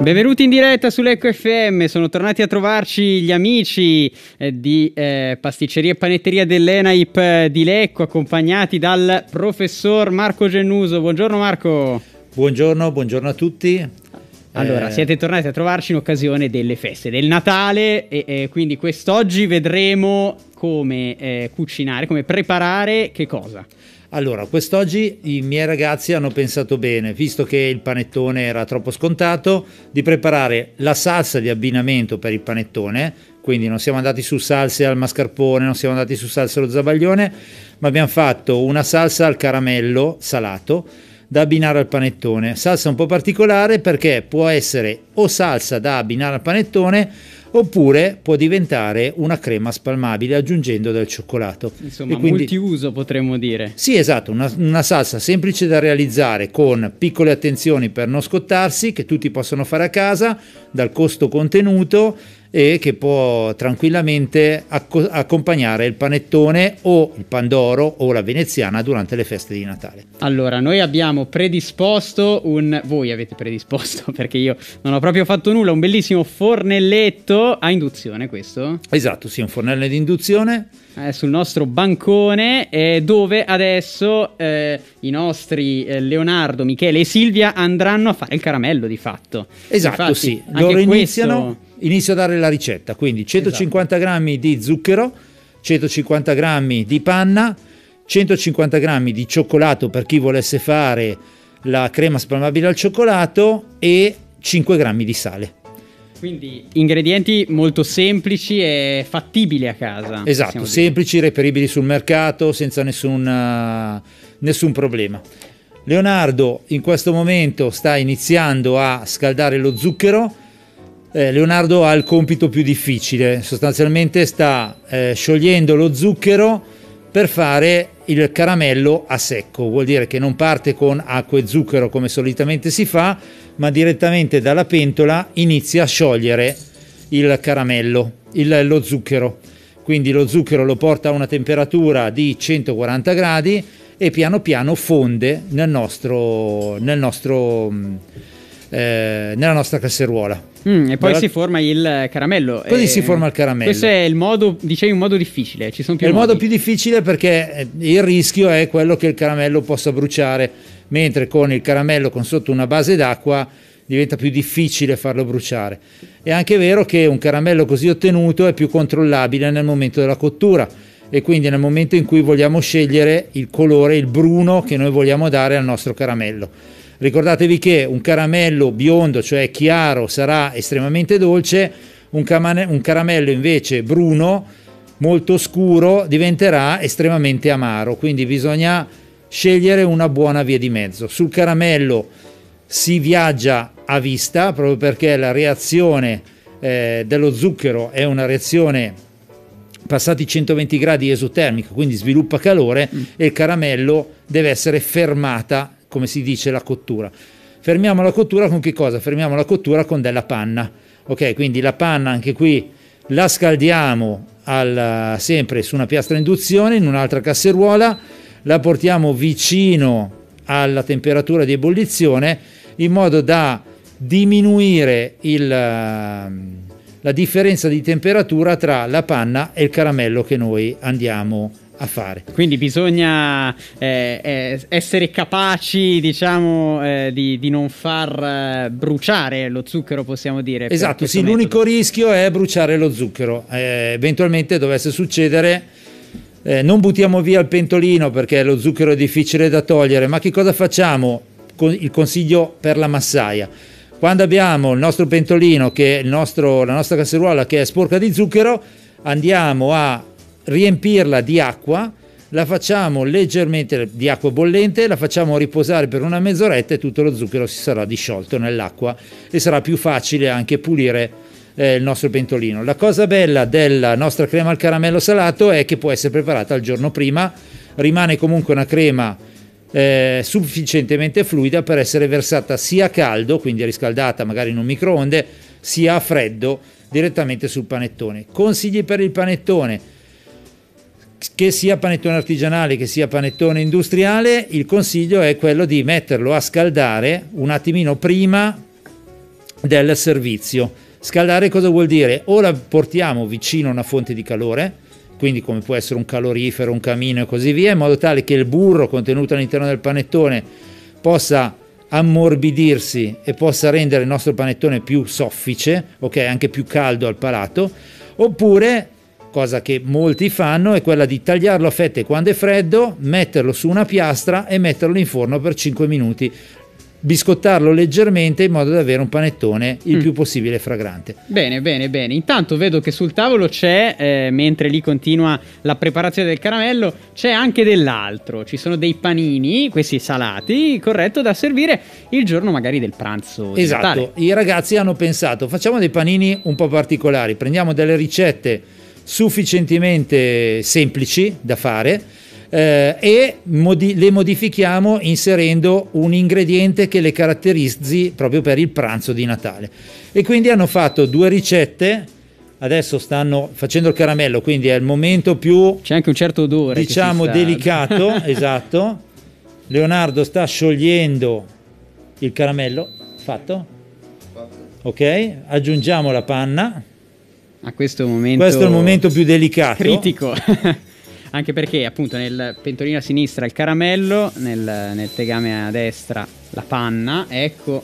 Benvenuti in diretta sull'Ecco FM, sono tornati a trovarci gli amici di Pasticceria e Panetteria dell'ENAIP di Lecco, accompagnati dal professor Marco Gennuso. Buongiorno Marco. Buongiorno a tutti. Allora, siete tornati a trovarci in occasione delle feste del Natale e quindi quest'oggi vedremo come cucinare, come preparare che cosa? Allora, quest'oggi i miei ragazzi hanno pensato bene, visto che il panettone era troppo scontato, di preparare la salsa di abbinamento per il panettone. Quindi non siamo andati su salse al mascarpone, non siamo andati su salsa allo zabaglione, ma abbiamo fatto una salsa al caramello salato da abbinare al panettone. Salsa un po' particolare perché può essere o salsa da abbinare al panettone oppure può diventare una crema spalmabile aggiungendo del cioccolato. Insomma, quindi, multiuso potremmo dire. Sì, esatto, una salsa semplice da realizzare con piccole attenzioni per non scottarsi, che tutti possono fare a casa, dal costo contenuto, e che può tranquillamente accompagnare il panettone o il pandoro o la veneziana durante le feste di Natale. Allora, noi abbiamo predisposto voi avete predisposto, perché io non ho proprio fatto nulla, un bellissimo fornelletto a induzione, questo? Esatto, sì, un fornello di induzione. Sul nostro bancone, dove adesso i nostri Leonardo, Michele e Silvia andranno a fare il caramello di fatto. Esatto. Infatti, sì, loro inizio a dare la ricetta, quindi 150 grammi di zucchero, 150 grammi di panna, 150 grammi di cioccolato per chi volesse fare la crema spalmabile al cioccolato e 5 grammi di sale. Quindi ingredienti molto semplici e fattibili a casa. Esatto, semplici, reperibili sul mercato senza nessun problema. Leonardo in questo momento sta iniziando a scaldare lo zucchero. Leonardo ha il compito più difficile, sostanzialmente sta sciogliendo lo zucchero per fare il caramello a secco. Vuol dire che non parte con acqua e zucchero come solitamente si fa, ma direttamente dalla pentola inizia a sciogliere il caramello, lo zucchero. Quindi lo zucchero lo porta a una temperatura di 140 gradi e piano piano fonde nella nostra casseruola. E poi si forma il caramello. Così si forma il caramello. Questo è il modo, dicevi, un modo difficile. Ci sono più modi. Il modo più difficile perché il rischio è quello che il caramello possa bruciare, mentre con il caramello con sotto una base d'acqua diventa più difficile farlo bruciare. È anche vero che un caramello così ottenuto è più controllabile nel momento della cottura e quindi nel momento in cui vogliamo scegliere il colore, il bruno che noi vogliamo dare al nostro caramello. Ricordatevi che un caramello biondo, cioè chiaro, sarà estremamente dolce, un caramello invece bruno, molto scuro, diventerà estremamente amaro, quindi bisogna scegliere una buona via di mezzo. Sul caramello si viaggia a vista, proprio perché la reazione dello zucchero è una reazione passati 120 gradi esotermica, quindi sviluppa calore, e il caramello deve essere fermata, come si dice, la cottura. Fermiamo la cottura con che cosa? Fermiamo la cottura con della panna. Ok, quindi la panna anche qui la scaldiamo sempre su una piastra a induzione in un'altra casseruola, la portiamo vicino alla temperatura di ebollizione in modo da diminuire la differenza di temperatura tra la panna e il caramello che noi andiamo a fare. Quindi bisogna essere capaci, diciamo, di non far bruciare lo zucchero, possiamo dire. Esatto, sì, l'unico rischio è bruciare lo zucchero. Eventualmente dovesse succedere, non buttiamo via il pentolino perché lo zucchero è difficile da togliere, ma che cosa facciamo? Il consiglio per la massaia: quando abbiamo il nostro pentolino, che è la nostra casseruola che è sporca di zucchero, andiamo a riempirla di acqua, la facciamo leggermente di acqua bollente, la facciamo riposare per una mezz'oretta e tutto lo zucchero si sarà disciolto nell'acqua e sarà più facile anche pulire il nostro pentolino. La cosa bella della nostra crema al caramello salato è che può essere preparata il giorno prima, rimane comunque una crema sufficientemente fluida per essere versata sia a caldo, quindi riscaldata magari in un microonde, sia a freddo direttamente sul panettone. Consigli per il panettone: che sia panettone artigianale che sia panettone industriale, il consiglio è quello di metterlo a scaldare un attimino prima del servizio. Scaldare cosa vuol dire? O la portiamo vicino a una fonte di calore, quindi come può essere un calorifero, un camino e così via, in modo tale che il burro contenuto all'interno del panettone possa ammorbidirsi e possa rendere il nostro panettone più soffice, ok, anche più caldo al palato. Oppure, cosa che molti fanno, è quella di tagliarlo a fette quando è freddo, metterlo su una piastra e metterlo in forno per 5 minuti, biscottarlo leggermente in modo da avere un panettone il più possibile fragrante. Bene, bene, bene. Intanto vedo che sul tavolo c'è, mentre lì continua la preparazione del caramello, c'è anche dell'altro. Ci sono dei panini, questi salati, corretto, da servire il giorno magari del pranzo di Natale. Esatto, i ragazzi hanno pensato, facciamo dei panini un po' particolari, prendiamo delle ricette sufficientemente semplici da fare, e le modifichiamo inserendo un ingrediente che le caratterizzi proprio per il pranzo di Natale. E quindi hanno fatto 2 ricette, adesso stanno facendo il caramello, quindi è il momento più, c'è anche un certo odore, diciamo, delicato. Esatto. Leonardo sta sciogliendo il caramello. Fatto? Ok, aggiungiamo la panna. A questo momento, questo è il momento più delicato, critico. Anche perché appunto nel pentolino a sinistra il caramello, nel tegame a destra la panna. Ecco,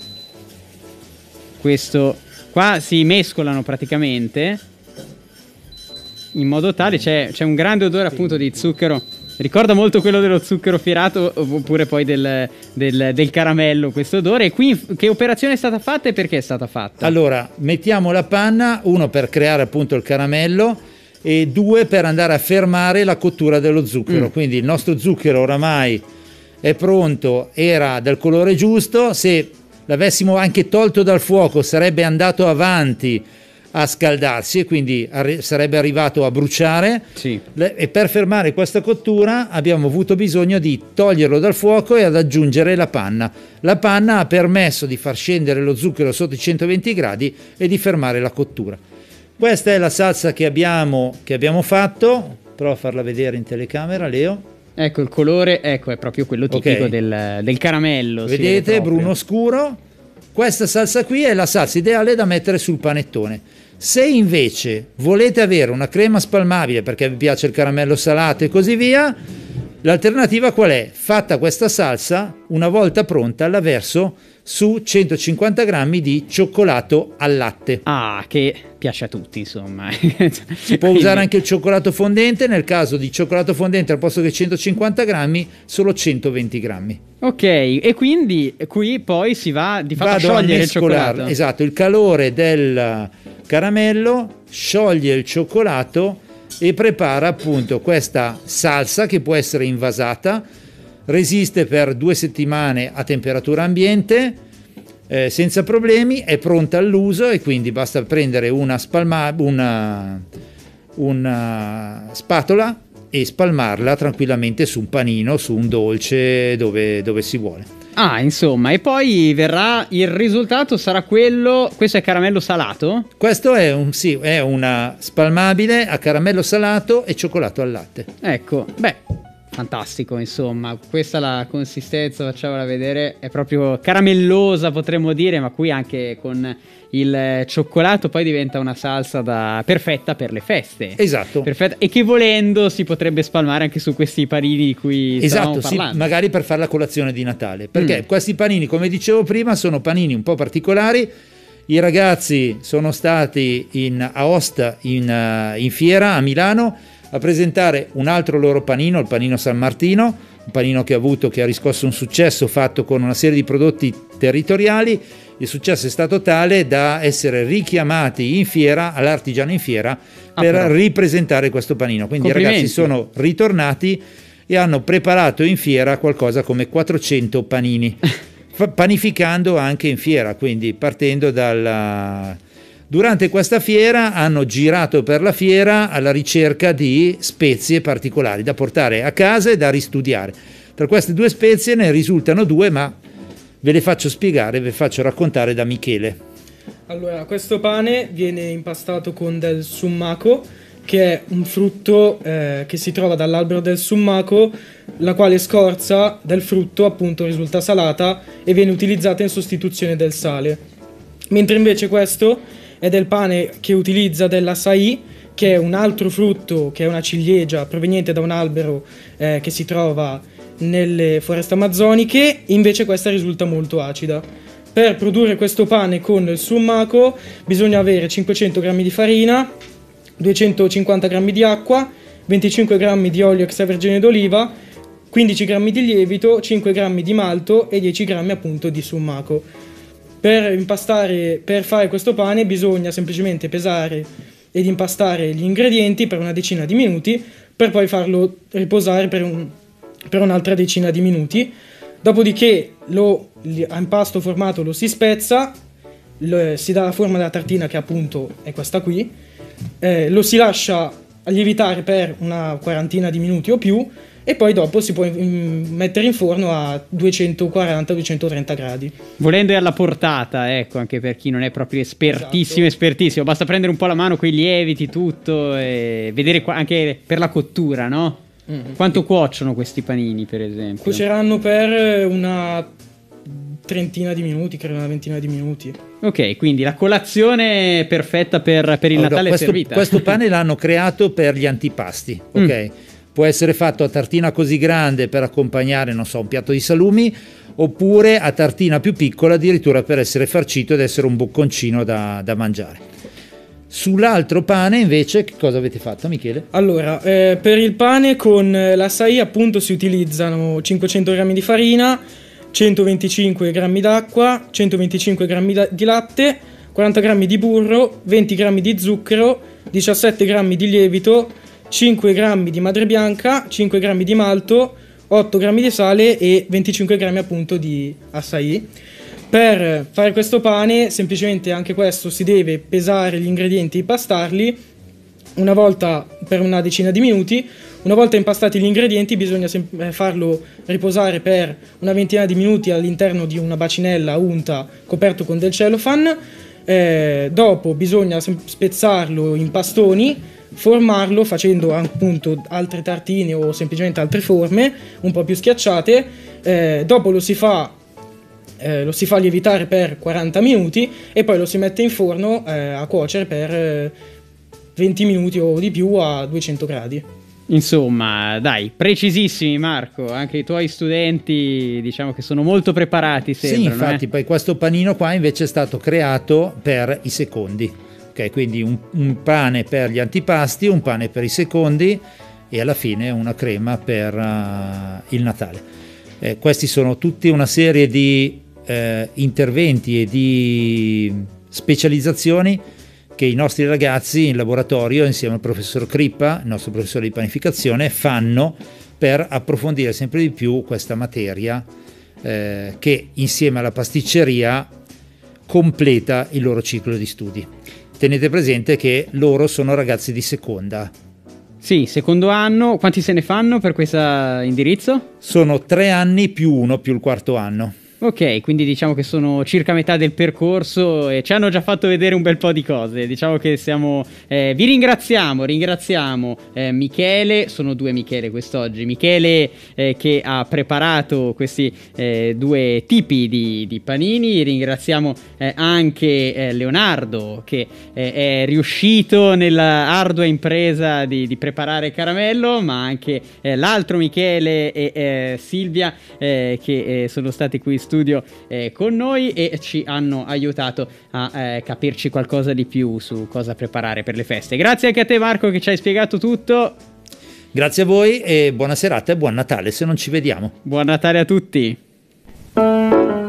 questo qua si mescolano praticamente in modo tale, c'è un grande odore appunto di zucchero, ricorda molto quello dello zucchero fierato, oppure poi del caramello, questo odore. E qui che operazione è stata fatta e perché è stata fatta? Allora, mettiamo la panna, 1 per creare appunto il caramello e 2 per andare a fermare la cottura dello zucchero. Quindi il nostro zucchero oramai è pronto, era del colore giusto, se l'avessimo anche tolto dal fuoco sarebbe andato avanti a scaldarsi e quindi sarebbe arrivato a bruciare. Sì. E per fermare questa cottura abbiamo avuto bisogno di toglierlo dal fuoco e ad aggiungere la panna. La panna ha permesso di far scendere lo zucchero sotto i 120 gradi e di fermare la cottura. Questa è la salsa che abbiamo fatto. Prova a farla vedere in telecamera, Leo. Ecco il colore, ecco, è proprio quello tipico del caramello. Vedete, bruno scuro. Questa salsa qui è la salsa ideale da mettere sul panettone. Se invece volete avere una crema spalmabile perché vi piace il caramello salato e così via, l'alternativa qual è? Fatta questa salsa, una volta pronta la verso su 150 grammi di cioccolato al latte. Ah, che piace a tutti, insomma. Si può usare anche il cioccolato fondente, nel caso di cioccolato fondente al posto che 150 grammi, solo 120 grammi. Ok, e quindi qui poi si va di fatto a sciogliere il cioccolato. Esatto, il calore del caramello scioglie il cioccolato e prepara appunto questa salsa che può essere invasata, resiste per 2 settimane a temperatura ambiente senza problemi, è pronta all'uso e quindi basta prendere una spatola e spalmarla tranquillamente su un panino, su un dolce, dove si vuole. Ah, insomma, e poi verrà il risultato, sarà quello. Questo è caramello salato? Questo è è una spalmabile a caramello salato e cioccolato al latte. Ecco, beh, fantastico, insomma. Questa la consistenza, facciamola vedere, è proprio caramellosa, potremmo dire, ma qui anche con il cioccolato poi diventa una salsa perfetta per le feste. Esatto. Perfetta, e che volendo si potrebbe spalmare anche su questi panini di cui stavamo parlando. Sì, magari per fare la colazione di Natale, perché questi panini, come dicevo prima, sono panini un po' particolari. I ragazzi sono stati in Aosta in fiera a Milano a presentare un altro loro panino, il panino San Martino, un panino che ha riscosso un successo fatto con una serie di prodotti territoriali. Il successo è stato tale da essere richiamati in fiera, all'Artigiano in fiera, per ripresentare questo panino. Quindi i ragazzi sono ritornati e hanno preparato in fiera qualcosa come 400 panini, panificando anche in fiera, quindi partendo Durante questa fiera hanno girato per la fiera alla ricerca di spezie particolari da portare a casa e da ristudiare. Tra queste 2 spezie ne risultano 2, ma ve le faccio spiegare, ve le faccio raccontare da Michele. Allora, questo pane viene impastato con del summaco, che è un frutto che si trova dall'albero del summaco, la quale scorza del frutto appunto risulta salata e viene utilizzata in sostituzione del sale. mentre invece questo è del pane che utilizza dell'açaí, che è un altro frutto, che è una ciliegia proveniente da un albero che si trova nelle foreste amazzoniche. Invece questa risulta molto acida. Per produrre questo pane con il sumaco bisogna avere 500 g di farina, 250 g di acqua, 25 g di olio extravergine d'oliva, 15 g di lievito, 5 g di malto e 10 g appunto di sumaco. Per fare questo pane bisogna semplicemente pesare ed impastare gli ingredienti per una decina di minuti, per poi farlo riposare per un'altra decina di minuti. Dopodiché l'impasto formato lo si spezza, si dà la forma della tartina, che appunto è questa qui, lo si lascia lievitare per una quarantina di minuti o più, e poi dopo si può mettere in forno a 240-230 gradi. Volendo è alla portata, ecco, anche per chi non è proprio espertissimo, basta prendere un po' la mano coi lieviti, tutto, e vedere anche per la cottura, no? Quanto cuociono questi panini, per esempio? Cuoceranno per una trentina di minuti, credo una ventina di minuti. Ok, quindi la colazione perfetta per il Natale è servita. Questo pane l'hanno creato per gli antipasti, ok? Può essere fatto a tartina così grande per accompagnare, non so, un piatto di salumi, oppure a tartina più piccola addirittura per essere farcito ed essere un bocconcino da mangiare. Sull'altro pane invece che cosa avete fatto, Michele? Allora, per il pane con l'açaí appunto si utilizzano 500 g di farina, 125 g d'acqua, 125 g di latte, 40 g di burro, 20 g di zucchero, 17 g di lievito, 5 g di madre bianca, 5 g di malto, 8 g di sale e 25 g appunto di açaí. Per fare questo pane semplicemente anche questo si deve pesare gli ingredienti e impastarli una volta per una decina di minuti. Una volta impastati gli ingredienti bisogna farlo riposare per una ventina di minuti all'interno di una bacinella unta coperto con del cellophane. Dopo bisogna spezzarlo in pastoni, formarlo facendo appunto altre tartine o semplicemente altre forme un po' più schiacciate. Dopo lo si fa lievitare per 40 minuti e poi lo si mette in forno a cuocere per 20 minuti o di più a 200 gradi. Insomma, dai, precisissimi, Marco. Anche i tuoi studenti, diciamo che sono molto preparati, sembrano. Sì, infatti, poi questo panino qua invece è stato creato per i secondi. Ok, quindi un pane per gli antipasti, un pane per i secondi e alla fine una crema per il Natale. Questi sono tutti una serie di interventi e di specializzazioni che i nostri ragazzi in laboratorio, insieme al professor Crippa, il nostro professore di panificazione, fanno per approfondire sempre di più questa materia che insieme alla pasticceria completa il loro ciclo di studi. Tenete presente che loro sono ragazzi di seconda. Sì, secondo anno. Quanti se ne fanno per questo indirizzo? Sono 3 anni più 1 più il quarto anno. Ok, quindi diciamo che sono circa metà del percorso e ci hanno già fatto vedere un bel po' di cose. Diciamo che vi ringraziamo Michele, sono 2 Michele quest'oggi. Michele che ha preparato questi 2 tipi di panini. Ringraziamo anche Leonardo che è riuscito nella ardua impresa di preparare caramello, ma anche l'altro Michele e Silvia che sono stati qui in studio con noi e ci hanno aiutato a capirci qualcosa di più su cosa preparare per le feste. Grazie anche a te, Marco, che ci hai spiegato tutto. Grazie a voi e buona serata e buon Natale se non ci vediamo. Buon Natale a tutti.